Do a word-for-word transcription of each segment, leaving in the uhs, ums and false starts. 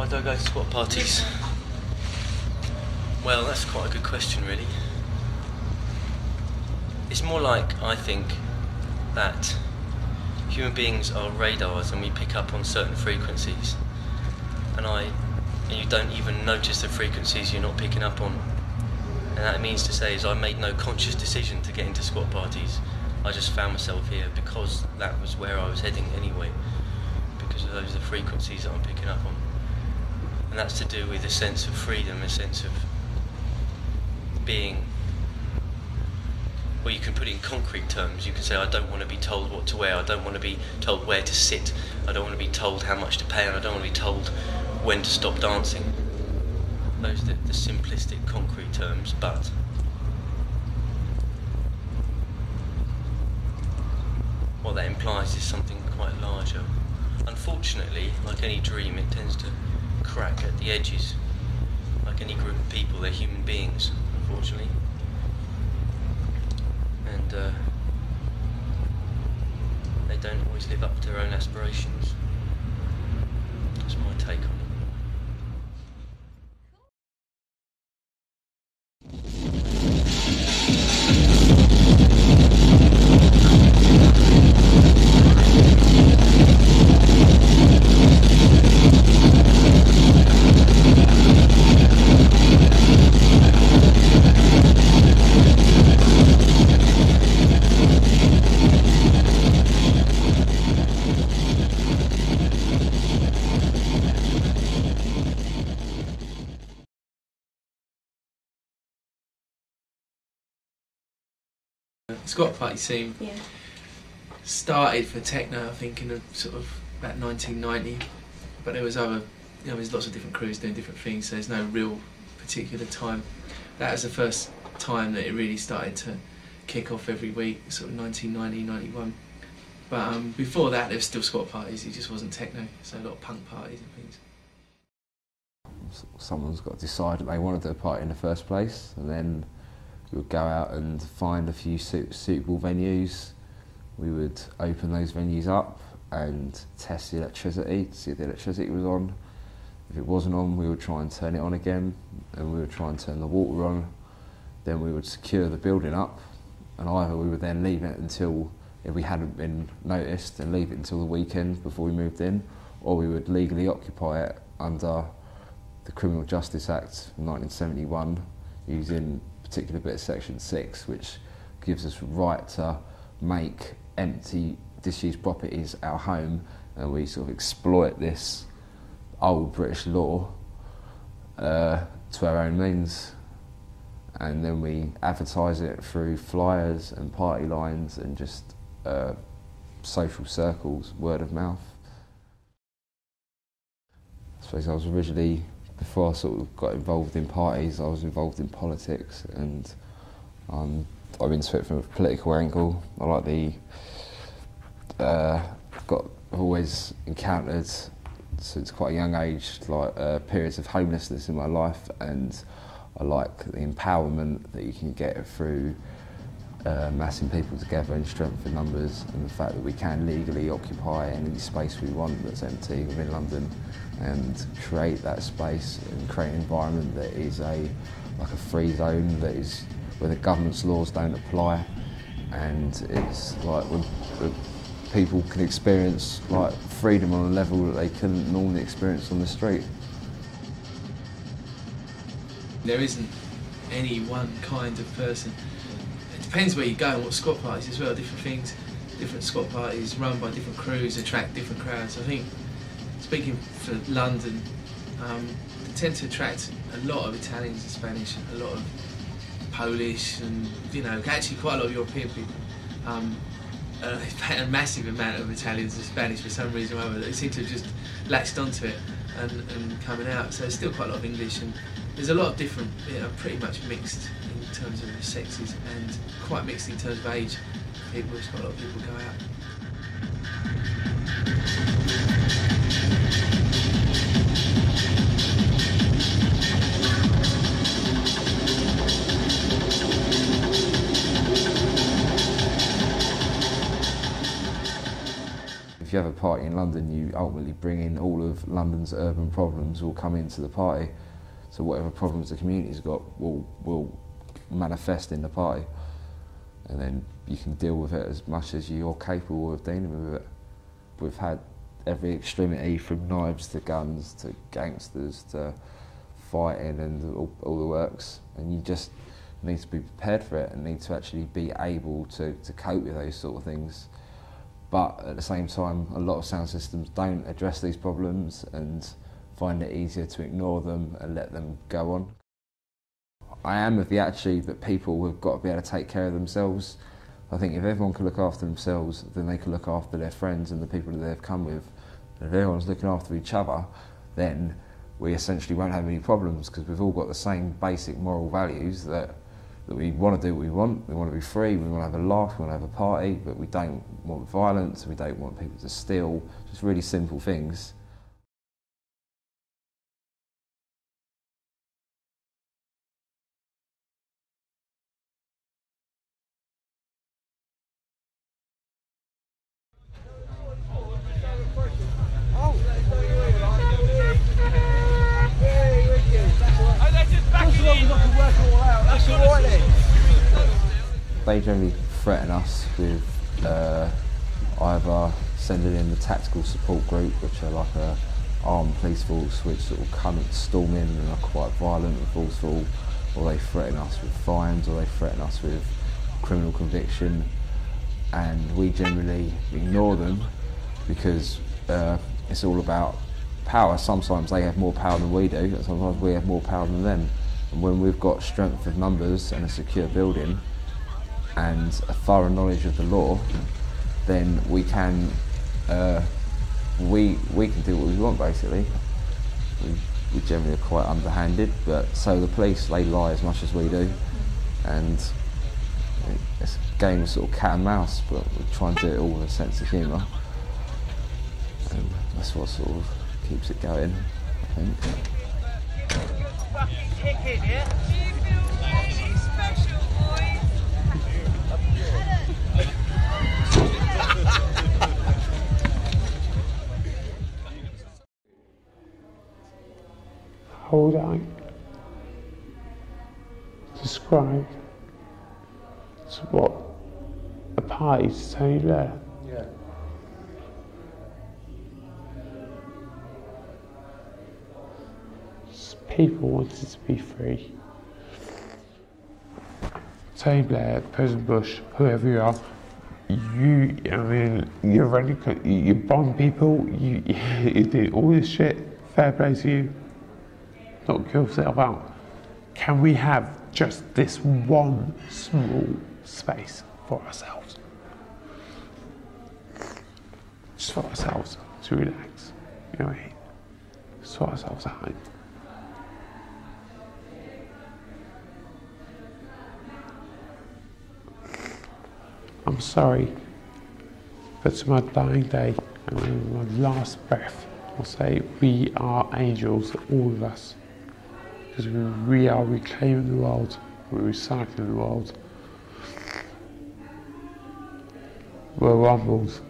do I go to squat parties? Well, that's quite a good question, really. It's more like, I think, that human beings are radars and we pick up on certain frequencies, and I, and you don't even notice the frequencies you're not picking up on. And that means to say is I made no conscious decision to get into squat parties. I just found myself here because that was where I was heading anyway, because of those are the frequencies that I'm picking up on. And that's to do with a sense of freedom, a sense of being. Well, you can put it in concrete terms. You can say, I don't want to be told what to wear, I don't want to be told where to sit, I don't want to be told how much to pay, and I don't want to be told when to stop dancing. Those are the, the simplistic concrete terms, but what that implies is something quite larger. Unfortunately, like any dream, it tends to crack at the edges. Like any group of people, they're human beings, unfortunately. And uh, they don't always live up to their own aspirations. That's my take on it. Squat party scene yeah. started for techno, I think, in a sort of about nineteen ninety, but there was other, you know, there's lots of different crews doing different things, so there's no real particular time. That was the first time that it really started to kick off every week, sort of nineteen ninety, ninety-one. But um, before that, there was still squat parties, it just wasn't techno, so a lot of punk parties and things. Someone's got to decide that they want to do a party in the first place, and then we would go out and find a few suitable venues. We would open those venues up and test the electricity to see if the electricity was on. If it wasn't on, we would try and turn it on again, and we would try and turn the water on. Then we would secure the building up, and either we would then leave it until, if we hadn't been noticed, and leave it until the weekend before we moved in, or we would legally occupy it under the Criminal Justice Act of nineteen seventy-one, using particular bit of section six, which gives us right to make empty disused properties our home, and we sort of exploit this old British law uh, to our own means, and then we advertise it through flyers and party lines and just uh, social circles, word of mouth. I suppose I was originally, before I sort of got involved in parties, I was involved in politics, and um, I'm into it from a political angle. I like the, uh, got, I've always encountered, since quite a young age, like uh, periods of homelessness in my life, and I like the empowerment that you can get through uh, massing people together in strength in numbers, and the fact that we can legally occupy any space we want that's empty within London, and create that space and create an environment that is a like a free zone, that is where the government's laws don't apply, and it's like when, when people can experience like freedom on a level that they couldn't normally experience on the street. There isn't any one kind of person. It depends where you go and what squat parties as well, different things. Different squat parties run by different crews attract different crowds. I think, speaking for London, um, they tend to attract a lot of Italians and Spanish, a lot of Polish, and you know, actually quite a lot of European people. Um, a massive amount of Italians and Spanish for some reason or other. They seem to have just latched onto it and, and coming out. So there's still quite a lot of English, and there's a lot of different, you know, pretty much mixed in terms of sexes, and quite mixed in terms of age. People, there's quite a lot of people go out. if you have a party in London, you ultimately bring in all of London's urban problems will come into the party. So whatever problems the community's got will will manifest in the party, and then you can deal with it as much as you're capable of dealing with it. We've had every extremity from knives to guns to gangsters to fighting and all, all the works, and you just need to be prepared for it and need to actually be able to, to cope with those sort of things. But at the same time, a lot of sound systems don't address these problems and find it easier to ignore them and let them go on. I am of the attitude that people have got to be able to take care of themselves. I think if everyone can look after themselves, then they can look after their friends and the people that they've come with. And if everyone's looking after each other, then we essentially won't have any problems, because we've all got the same basic moral values that, that we want to do what we want, we want to be free, we want to have a laugh, we want to have a party, but we don't want violence, we don't want people to steal, just really simple things. They generally threaten us with uh, either sending in the tactical support group, which are like a armed police force which sort of come and storm in and are quite violent and forceful, or they threaten us with fines, or they threaten us with criminal conviction, and we generally ignore them because uh, it's all about power. Sometimes they have more power than we do, and sometimes we have more power than them. And when we've got strength of numbers and a secure building and a thorough knowledge of the law, then we can uh, we we can do what we want basically. We, we generally are quite underhanded, but so the police, they lie as much as we do, and it's a game of sort of cat and mouse, but we try and do it all with a sense of humour, and that's what sort of keeps it going, I think. How would I describe what a party is telling you there? Yeah. People wanted to be free. Tony Blair, President Bush, whoever you are, you, I mean, you're ready, you bomb people, you, you do all this shit, fair play to you. Not kill yourself out. Can we have just this one small space for ourselves? Just for ourselves to relax, you know what I mean? Sort ourselves out. I'm sorry, but to my dying day, and my last breath, I'll say we are angels, all of us. Because we, we are reclaiming the world, we're recycling the world. We're humbled.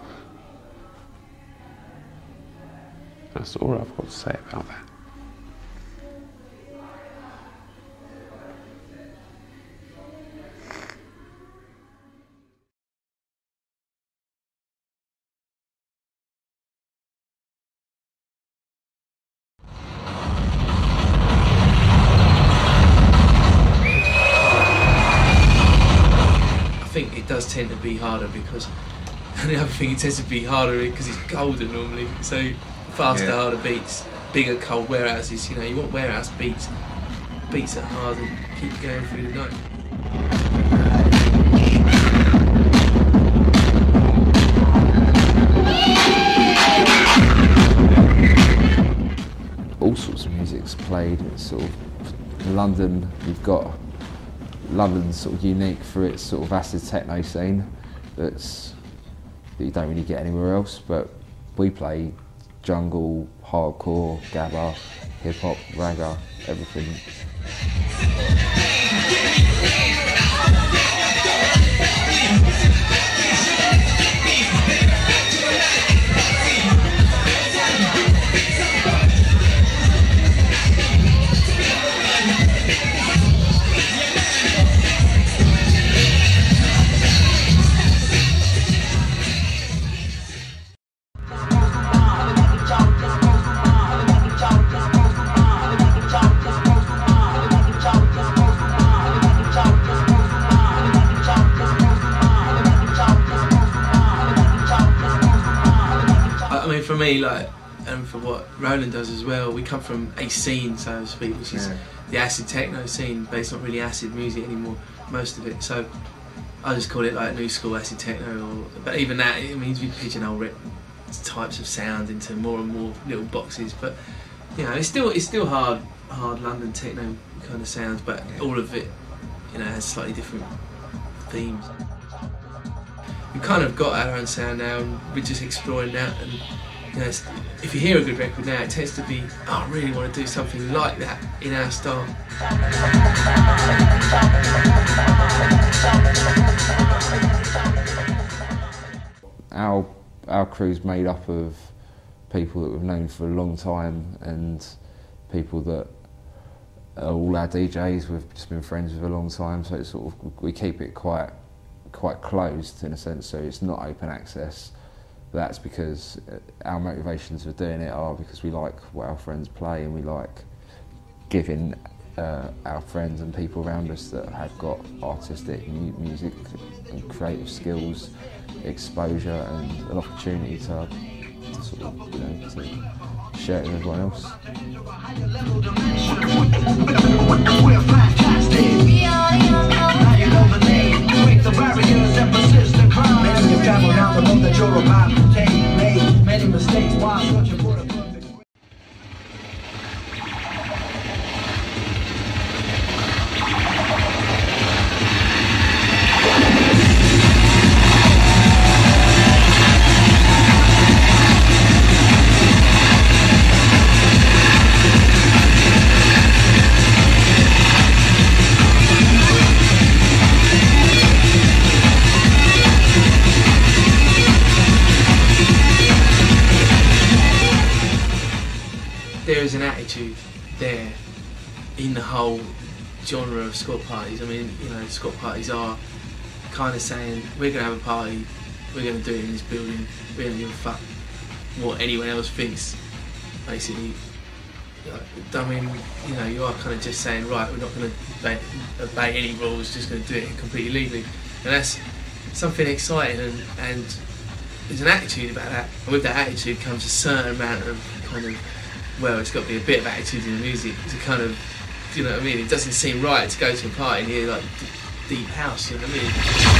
That's all I've got to say about that. I think it does tend to be harder because, and the other thing, it tends to be harder because it's colder normally. So faster, yeah. Harder beats, bigger cold warehouses. You know, you want warehouse beats, beats that hard and keep going through the night. All sorts of music's played. It's sort of in London. You've got London's sort of unique for its sort of acid techno scene that's that you don't really get anywhere else. But we play jungle, hardcore, gabba, hip hop, ragga, everything. me, like, and for what Rowland does as well, we come from a scene, so to speak, which is yeah. the acid techno scene, but it's not really acid music anymore, most of it. So I just call it like new school acid techno. Or, but even that, it means we pigeonhole it, types of sound into more and more little boxes. But you know, it's still it's still hard, hard London techno kind of sounds, but yeah. all of it, you know, has slightly different themes. We've kind of got our own sound now, and we're just exploring that. And you know, if you hear a good record now, it tends to be, oh, I really want to do something like that in our style. Our, our crew's made up of people that we've known for a long time and people that are all our D Js we've just been friends with a long time, so it's sort of, we keep it quite, quite closed in a sense, so it's not open access. That's because our motivations for doing it are because we like what our friends play and we like giving uh, our friends and people around us that have got artistic mu music and creative skills, exposure and an opportunity to, to sort of, you know, to share it with everyone else. There is an attitude there in the whole genre of squad parties. I mean, you know, squad parties are kind of saying, we're going to have a party, we're going to do it in this building, we don't give a fuck what anyone else thinks, basically. I mean, you know, you are kind of just saying, right, we're not going to obey, obey any rules, just going to do it completely legally. And that's something exciting, and, and there's an attitude about that. And with that attitude comes a certain amount of kind of, well, it's got to be a bit of attitude in the music to kind of, you know what I mean? It doesn't seem right to go to a party and hear like deep house, you know what I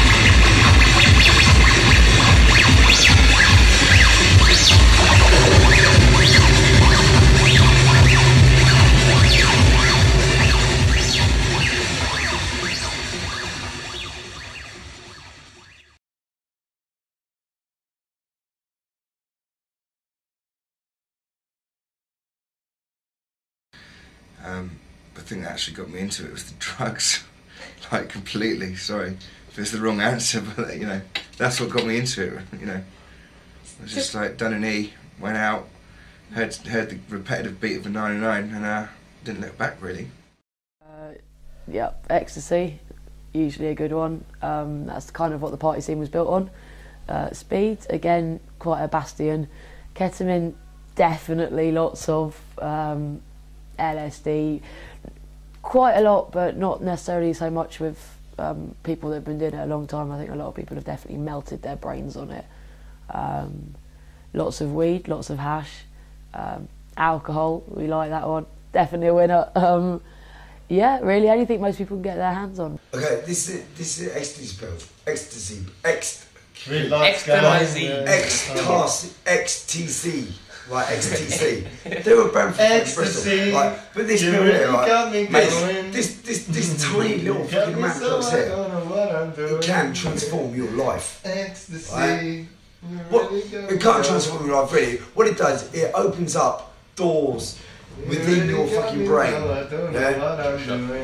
Um, the thing that actually got me into it was the drugs, like completely, sorry if it's the wrong answer, but you know, that's what got me into it, you know. I was just like, done an E, went out, heard, heard the repetitive beat of a nine oh nine and uh, didn't look back really. Uh, yeah, ecstasy, usually a good one. Um, that's kind of what the party scene was built on. Uh, speed, again, quite a bastion. Ketamine, definitely lots of. Um, L S D, quite a lot, but not necessarily so much with um, people that have been doing it a long time. I think a lot of people have definitely melted their brains on it. Um, lots of weed, lots of hash, um, alcohol, we like that one, definitely a winner. Um, yeah, really anything most people can get their hands on. Okay, this is this is ecstasy spelled. Ecstasy. Ext. Ecstasy. Ecstasy. X T C. Like X T C. They were banned from Bristol. Like, but this bill here, like, mate, this this this tiny little fucking amount of drugs here, it can transform your life. Ecstasy. Right? What, it can't transform your life really. What it does, it opens up doors within your fucking brain. Yeah?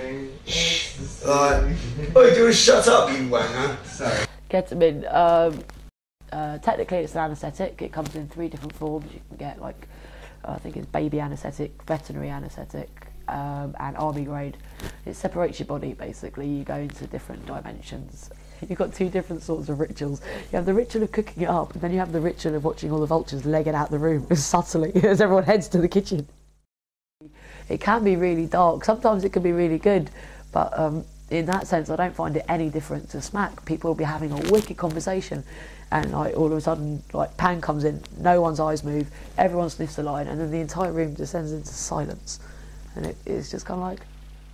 Like, oh, you doing shut up, you wanger. Sorry. Ketamine, um, uh, technically it's an anaesthetic. It comes in three different forms. You can get like, I think it's baby anaesthetic, veterinary anaesthetic, um, and army grade. It separates your body basically. You go into different dimensions. You've got two different sorts of rituals. You have the ritual of cooking it up, and then you have the ritual of watching all the vultures legging out the room subtly as everyone heads to the kitchen. It can be really dark. Sometimes it can be really good, but um, in that sense, I don't find it any different to Smack. People will be having a wicked conversation, and like all of a sudden, like Pan comes in, no one's eyes move, everyone sniffs the line, and then the entire room descends into silence, and it, it's just kind of like,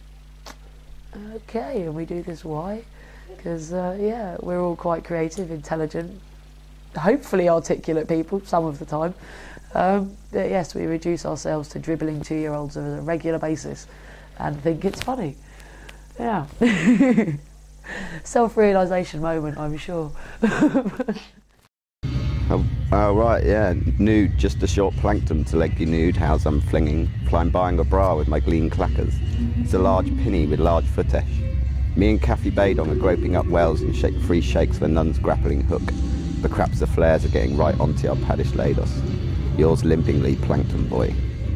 okay, and we do this why? Because uh, yeah, we're all quite creative, intelligent, hopefully articulate people some of the time. Um, but yes, we reduce ourselves to dribbling two-year-olds on a regular basis, and think it's funny. Yeah. Self-realisation moment, I'm sure. Oh, oh, right, yeah. Nude, just a short plankton to leg you nude, how's I'm flinging. Flying buying a bra with my glean clackers. It's a large pinny with large footesh. Me and Kathy Badon are groping up wells in shake free shakes for nun's grappling hook. The craps the flares are getting right onto our paddish lados. Yours limpingly, plankton boy.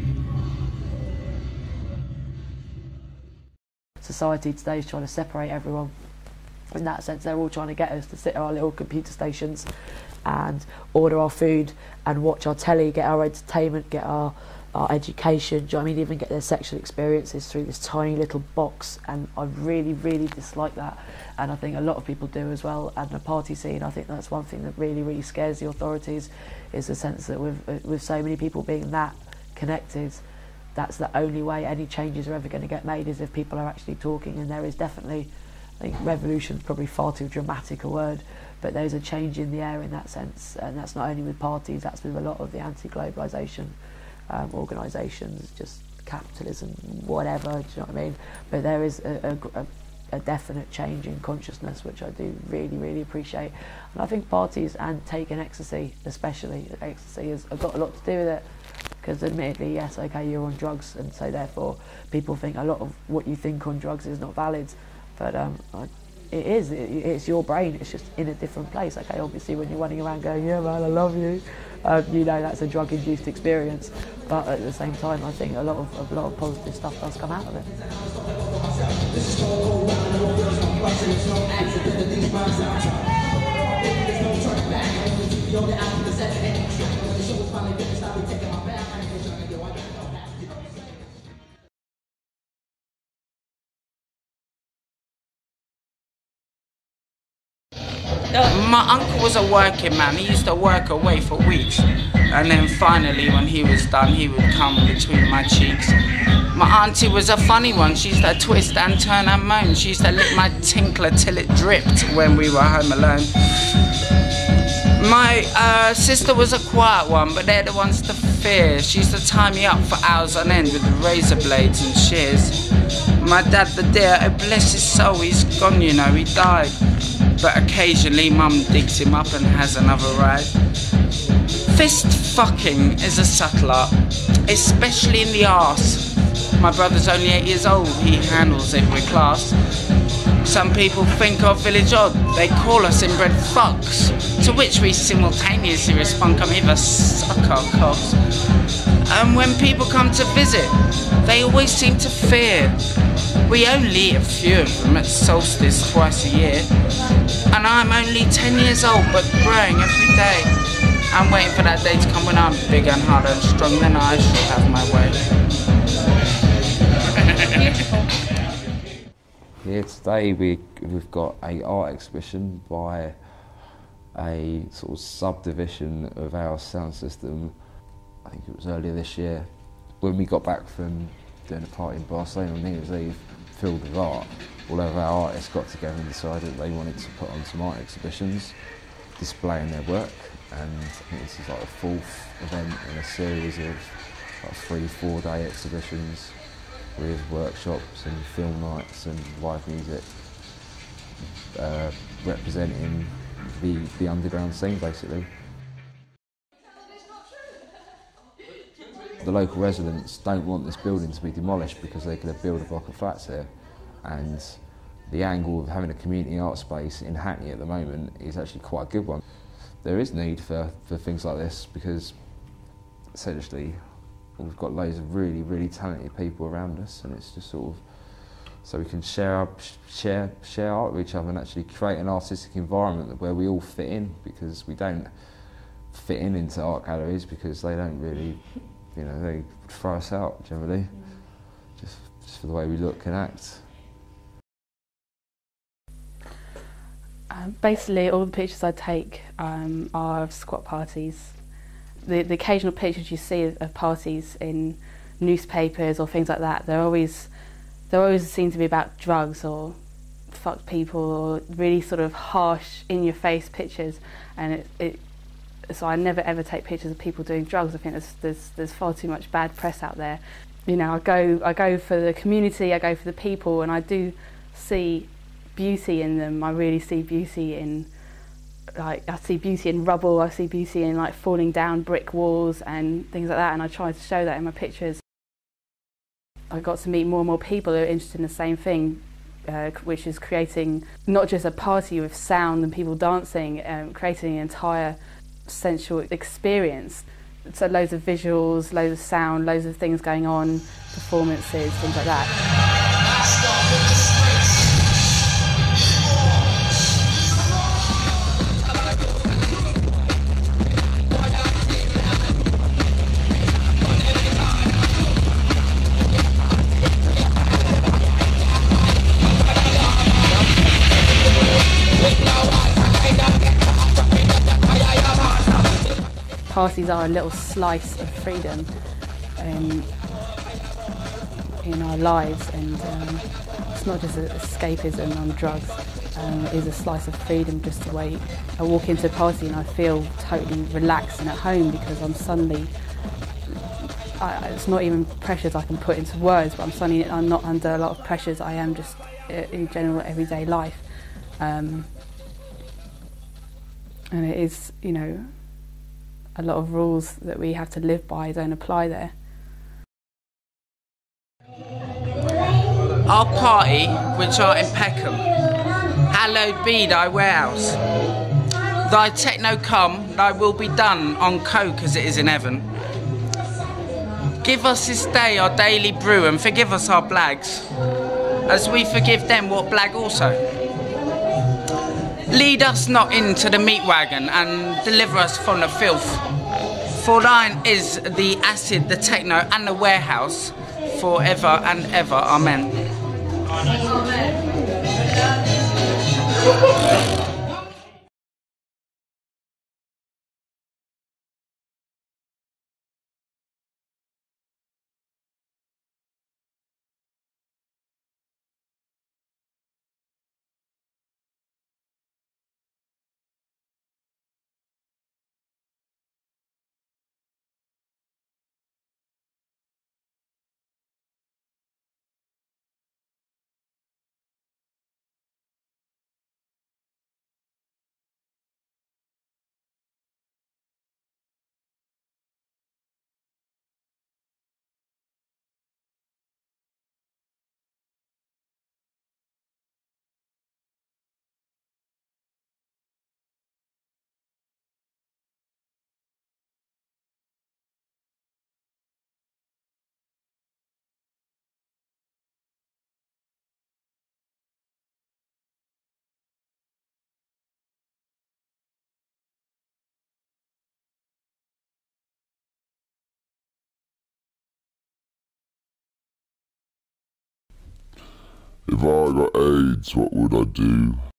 Society today is trying to separate everyone. In that sense, they're all trying to get us to sit at our little computer stations and order our food and watch our telly, get our entertainment, get our, our education, do you know what I mean, even get their sexual experiences through this tiny little box, and I really, really dislike that, and I think a lot of people do as well. And the party scene, I think that's one thing that really, really scares the authorities, is the sense that with, with so many people being that connected, that's the only way any changes are ever going to get made, is if people are actually talking. And there is definitely, I think revolution is probably far too dramatic a word, but there's a change in the air in that sense, and that's not only with parties, that's with a lot of the anti-globalisation um, organisations, just capitalism, whatever, do you know what I mean? But there is a, a, a definite change in consciousness, which I do really, really appreciate. And I think parties, and taking ecstasy especially, ecstasy has got a lot to do with it. Because admittedly, yes, okay, you're on drugs, and so therefore people think a lot of what you think on drugs is not valid, but um, I, it is, it, it's your brain, it's just in a different place. Okay, obviously when you're running around going, yeah man, I love you, uh, you know that's a drug-induced experience, but at the same time I think a lot of, a lot of positive stuff does come out of it. My uncle was a working man. He used to work away for weeks, and then finally when he was done he would come between my cheeks. My auntie was a funny one. She used to twist and turn and moan. She used to lick my tinkler till it dripped when we were home alone. My uh, sister was a quiet one, but they're the ones to fear. She used to tie me up for hours on end with razor blades and shears. My dad, the dear, oh bless his soul, he's gone, you know, he died. But occasionally mum digs him up and has another ride. Fist fucking is a subtle art, especially in the arse. My brother's only eight years old, he handles it with class. Some people think of village odd, they call us inbred fucks, to which we simultaneously respond, come here, suck our cocks. And when people come to visit, they always seem to fear. We only eat a few of them at solstice twice a year. And I'm only ten years old, but growing every day. I'm waiting for that day to come when I'm big and hard and strong, then I shall have my way. Here today we, we've got a art exhibition by a sort of subdivision of our sound system. I think it was earlier this year. When we got back from doing a party in Barcelona on New Year's Eve, filled with art, all of our artists got together and decided they wanted to put on some art exhibitions displaying their work, and I think this is like the fourth event in a series of like three, four day exhibitions with workshops and film nights and live music uh, representing the, the underground scene basically. The local residents don't want this building to be demolished because they're going to build a block of flats here, and the angle of having a community art space in Hackney at the moment is actually quite a good one. There is need for, for things like this because essentially we've got loads of really, really talented people around us, and it's just sort of so we can share, share, share art with each other and actually create an artistic environment where we all fit in, because we don't fit in into art galleries because they don't really, you know, they throw us out generally, just, just for the way we look and act. Um, basically, all the pictures I take um, are of squat parties. The, the occasional pictures you see of, of parties in newspapers or things like that, they're always, they always seem to be about drugs or fucked people or really sort of harsh, in-your-face pictures. And it, it, so I never ever take pictures of people doing drugs. I think there's, there's, there's far too much bad press out there. You know, I go, I go for the community, I go for the people, and I do see beauty in them. I really see beauty in, like, I see beauty in rubble, I see beauty in like falling down brick walls and things like that, and I try to show that in my pictures. I got to meet more and more people who are interested in the same thing, uh, which is creating not just a party with sound and people dancing, um, creating an entire sensual experience. So loads of visuals, loads of sound, loads of things going on, performances, things like that. Parties are a little slice of freedom um, in our lives, and um, it's not just escapism on drugs. Um, it is a slice of freedom, just the way I walk into a party and I feel totally relaxed and at home because I'm suddenly, I, it's not even pressures I can put into words, but I'm suddenly, I'm not under a lot of pressures. I am just in general everyday life, um, and it is, you know, a lot of rules that we have to live by don't apply there. Our party, which art in Peckham, hallowed be thy warehouse. Thy techno come, thy will be done on coke as it is in heaven. Give us this day our daily brew and forgive us our blags, as we forgive them what blag also. Lead us not into the meat wagon and deliver us from the filth. For thine is the acid, the techno and the warehouse, forever and ever. Amen. If I got AIDS, what would I do?